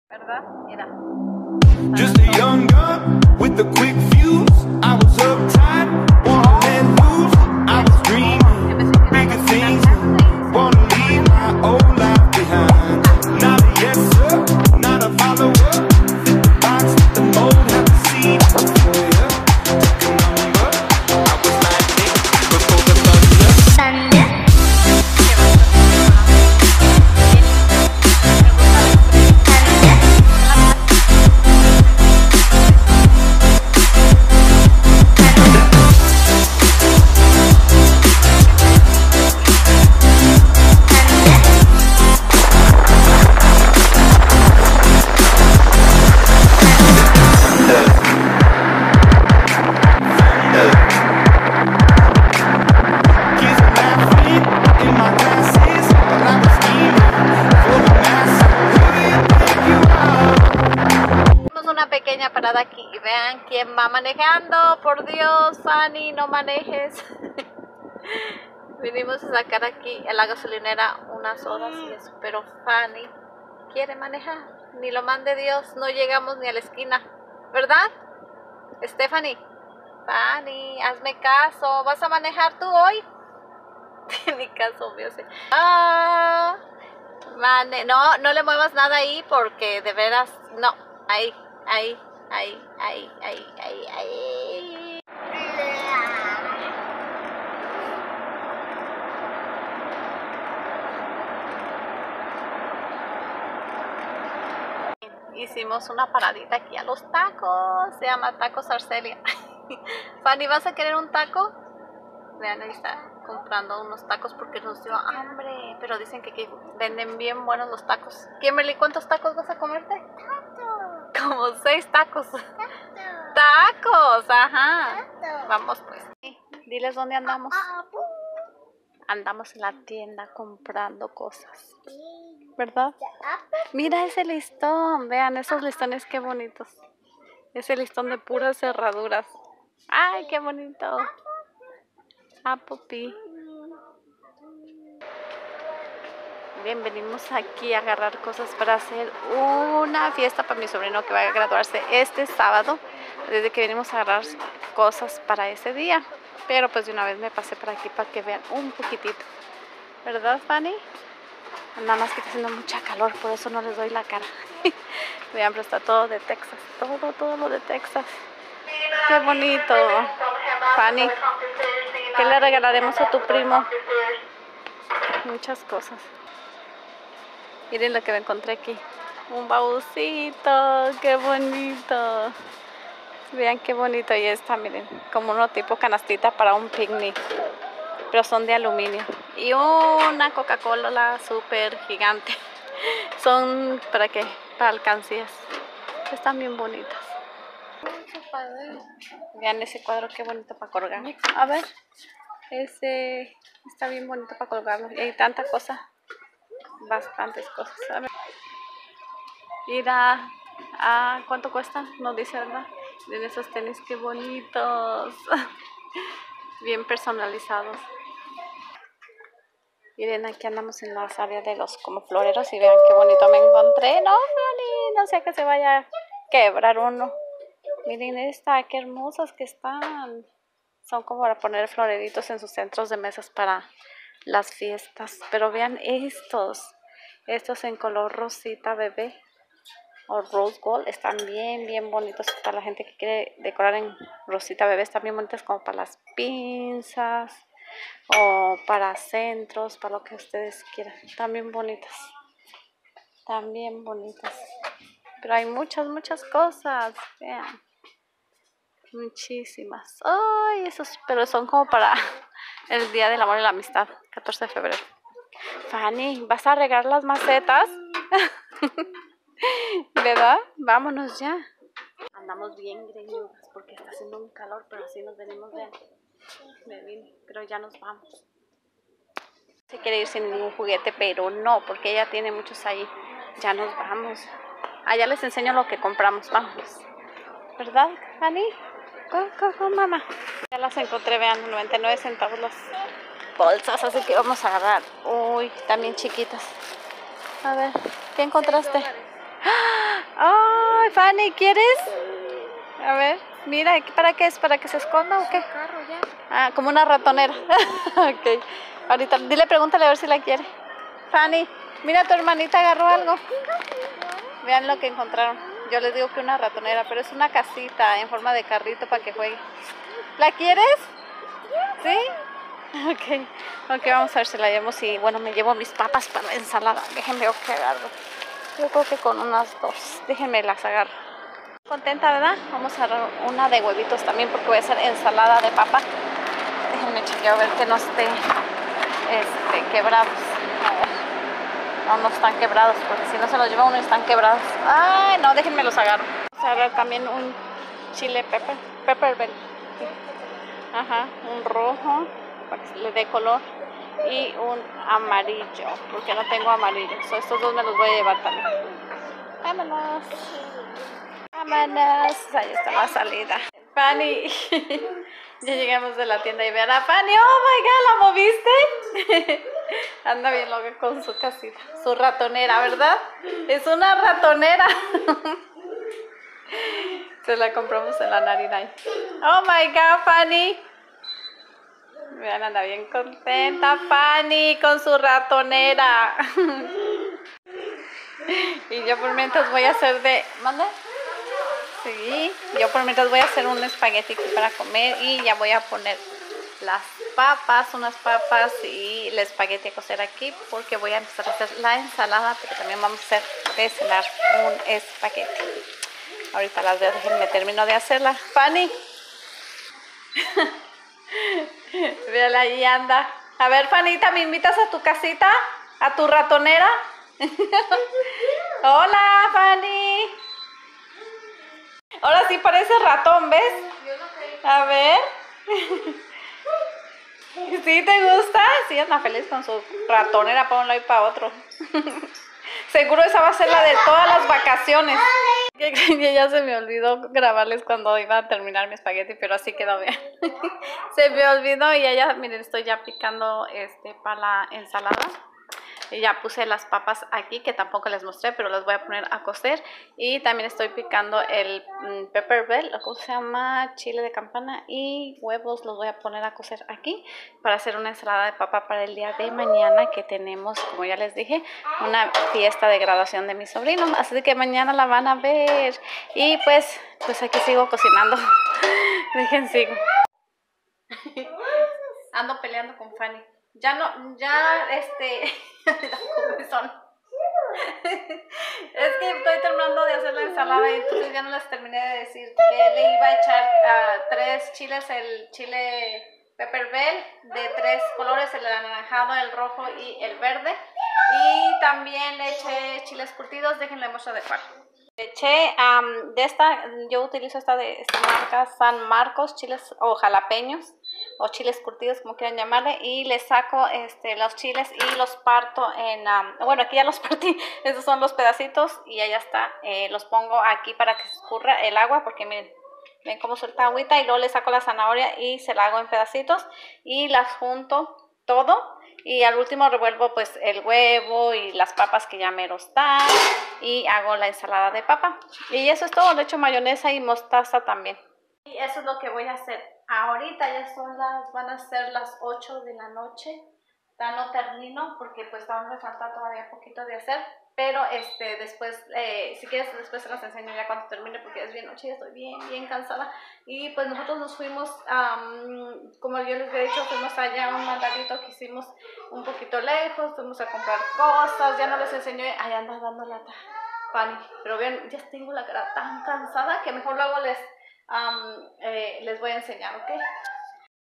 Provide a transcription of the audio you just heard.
¿Verdad? Mira. Just a young gun with a quick fuse. I was uptight, wanna let loose. I was dreaming bigger things. Wanna leave my old life behind. Not a yes sir, not a follower. Fit the box, fit the mold, have the seed. Took a number. I was lightning before the thunder. Pequeña parada aquí y vean quién va manejando. Por Dios, Fanny, no manejes. Vinimos a sacar aquí en la gasolinera unas horas y eso, pero Fanny quiere manejar. Ni lo mande Dios, no llegamos ni a la esquina, ¿verdad? Stephanie, Fanny, hazme caso. ¿Vas a manejar tú hoy? Ni caso, mío, sí. No le muevas nada ahí porque de veras, no, ahí. Hicimos una paradita aquí a los tacos, se llama Tacos Arcelia. Fanny, ¿vas a querer un taco? Vean, ahí está comprando unos tacos porque nos dio hambre, pero dicen que venden bien buenos los tacos. Kimberly, ¿cuántos tacos vas a comerte? Como 6 tacos. Tacos, ajá. Vamos pues. Diles dónde andamos. Andamos en la tienda comprando cosas, ¿verdad? Mira ese listón, vean esos listones, qué bonitos. Ese listón de puras cerraduras. Ay, qué bonito. Pupi. Bien, venimos aquí a agarrar cosas para hacer una fiesta para mi sobrino que va a graduarse este sábado. Desde que venimos a agarrar cosas para ese día. Pero pues de una vez me pasé por aquí para que vean un poquitito. ¿Verdad, Fanny? Nada más que está haciendo mucha calor, por eso no les doy la cara. Vean, pero está todo de Texas. Todo lo de Texas. Qué bonito. Fanny, ¿qué le regalaremos a tu primo? Muchas cosas. Miren lo que me encontré aquí. Un baúcito, qué bonito. Vean qué bonito. Y está, miren, como uno tipo canastita para un picnic. Pero son de aluminio. Y una Coca-Cola súper gigante. Son, ¿para qué? Para alcancías. Están bien bonitas. Vean ese cuadro, qué bonito para colgar. A ver, ese está bien bonito para colgarlo. Y hay tanta cosa. Bastantes cosas. A ver. Mira, ¿cuánto cuestan? No dice, ¿verdad? Miren esos tenis, qué bonitos. Bien personalizados. Miren, aquí andamos en las áreas de los como floreros y vean qué bonito me encontré. No, Fanny, no sé que se vaya a quebrar uno. Miren esta, qué hermosas que están. Son como para poner floreritos en sus centros de mesas para las fiestas. Pero vean estos en color rosita bebé o rose gold, están bien bonitos para la gente que quiere decorar en rosita bebé. Están bien bonitas como para las pinzas o para centros, para lo que ustedes quieran. Están bien bonitas, pero hay muchas cosas, vean, muchísimas. Ay, esos, pero son como para el Día del Amor y la Amistad, 14 de febrero. Fanny, ¿vas a regar las macetas? ¿Verdad? Vámonos ya. Andamos bien greñudas porque está haciendo un calor, pero así nos venimos de... Me vine, pero ya nos vamos. Se quiere ir sin ningún juguete, pero no, porque ella tiene muchos ahí. Ya nos vamos. Allá les enseño lo que compramos, vamos. ¿Verdad, Fanny? Go, mamá. Ya las encontré, vean, 99 centavos las bolsas, así que vamos a agarrar. Uy, también chiquitas. A ver, ¿qué encontraste? ¡Ah! ver, Fanny, ¿quieres? A ver, mira, ¿para qué es? ¿Para que se esconda o qué? Ah, como una ratonera. Ok. Ahorita, pregúntale a ver si la quiere. Fanny, mira, tu hermanita agarró algo. Vean lo que encontraron. Yo les digo que una ratonera, pero es una casita en forma de carrito para que juegue. ¿La quieres? ¿Sí? Ok, vamos a ver si la llevamos. Y bueno, me llevo mis papas para la ensalada. Déjenme ver qué agarro. Yo creo que con unas 2. Déjenme las agarro. Contenta, ¿verdad? Vamos a agarrar una de huevitos también porque voy a hacer ensalada de papa. Déjenme chequear a ver que no esté quebrados. A ver. No están quebrados porque si no se los lleva uno y están quebrados. Ay, no, déjenme los agarro. Vamos a agarrar también un chile pepper bell. Ajá, un rojo para que le dé color y un amarillo porque no tengo amarillo. Estos 2 me los voy a llevar también. Vámonos. Vámonos. Ahí está la salida. Fanny. Ya llegamos de la tienda y vean a Fanny. Oh my god, ¿la moviste? Anda bien loca con su casita. Su ratonera, ¿verdad? Es una ratonera. Se la compramos en la 99. Oh my god, Fanny. Vean, anda bien contenta Fanny con su ratonera. Y yo por mientras voy a hacer ¿mande? Sí, yo por mientras voy a hacer un espagueti para comer y ya voy a poner unas papas y el espagueti a cocer aquí porque voy a empezar a hacer la ensalada, pero también vamos a hacer de cenar un espagueti. Ahorita las veo, déjenme termino de hacerla. Fanny. Véala, ahí anda. A ver, Fanita, ¿me invitas a tu casita? ¿A tu ratonera? Hola, Fanny. Ahora sí parece ratón, ¿ves? A ver. ¿Sí te gusta? Sí, anda feliz con su ratonera para un lado y para otro. Seguro esa va a ser la de todas las vacaciones. Ya se me olvidó grabarles cuando iba a terminar mi espagueti, pero así quedó bien. Se me olvidó y ya, miren, estoy ya picando para la ensalada. Y ya puse las papas aquí, que tampoco les mostré, pero las voy a poner a cocer. Y también estoy picando el pepper bell, ¿cómo se llama? Chile de campana y huevos los voy a poner a cocer aquí para hacer una ensalada de papa para el día de mañana, que tenemos, como ya les dije, una fiesta de graduación de mi sobrino. Así que mañana la van a ver. Y pues aquí sigo cocinando. Dejen, sigo. Ando peleando con Fanny. Ya no, son. Es que estoy terminando de hacer la ensalada y entonces ya no les terminé de decir que le iba a echar 3 chiles, el chile pepper bell de 3 colores, el anaranjado, el rojo y el verde. Y también le eché chiles curtidos, déjenle muestro de cuál. Le eché yo utilizo esta de esta marca San Marcos, chiles o jalapeños o chiles curtidos, como quieran llamarle, y le saco los chiles y los parto en, bueno, aquí ya los partí, estos son los pedacitos y ya está, los pongo aquí para que se escurra el agua, porque miren, ven cómo suelta agüita, y luego le saco la zanahoria y se la hago en pedacitos y las junto todo. Y al último revuelvo pues el huevo y las papas que ya mero están y hago la ensalada de papa. Y eso es todo, le echo mayonesa y mostaza también. Y eso es lo que voy a hacer. Ahorita ya van a ser las 8 de la noche. Ya no termino porque pues aún me falta todavía un poquito de hacer. Pero después, si quieres, después se las enseño ya cuando termine porque es bien noche y estoy bien cansada. Y pues nosotros nos fuimos, como yo les había dicho, fuimos allá a un mandadito que hicimos un poquito lejos, fuimos a comprar cosas, ya no les enseñé, ahí anda dando lata, Fanny. Pero vean, ya tengo la cara tan cansada que mejor luego les voy a enseñar, ¿ok?